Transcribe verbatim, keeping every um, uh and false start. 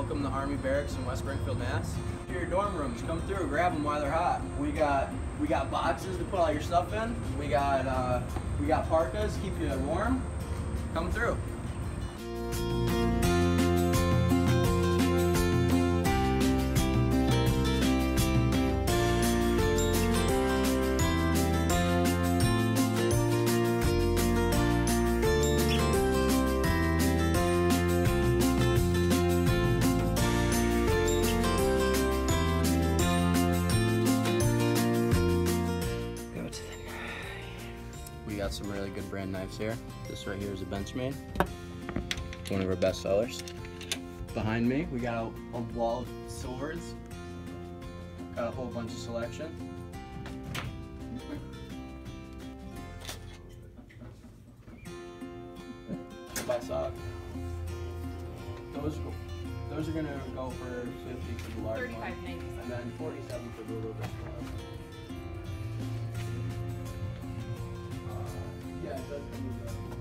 welcome to Army Barracks in West Springfield, Mass. Your dorm rooms, come through, grab them while they're hot. We got we got boxes to put all your stuff in. We got uh, we got parkas, keep you warm. Come through. We got some really good brand knives here. This right here is a Benchmade. It's one of our best sellers. Behind me, we got a, a wall of swords. Got a whole bunch of selection. By sock. Those those are gonna go for fifty for the large one, thirty-five ninety, and then forty-seven for the little bit smaller. Yeah, it does come with that.